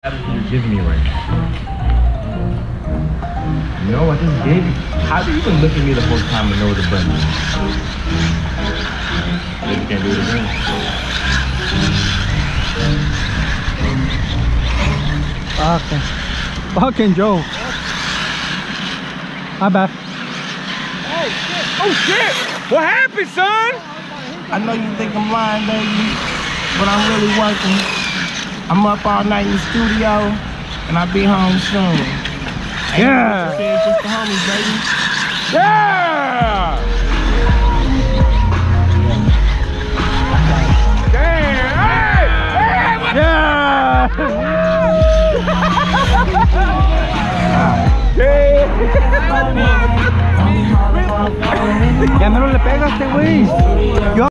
You're giving me right now. You know, I just gave you. How do you even look at me the whole time and know the button? Then you can't do it again. Fucking Joe. My bad. Oh shit! What happened, son? I know you think I'm lying, baby, but I'm really working. I'm up all night in the studio, and I'll be home soon. Yeah! It's just the homies, baby. Yeah! Damn! Hey! What? Yeah! Ya menos le pegaste, güey.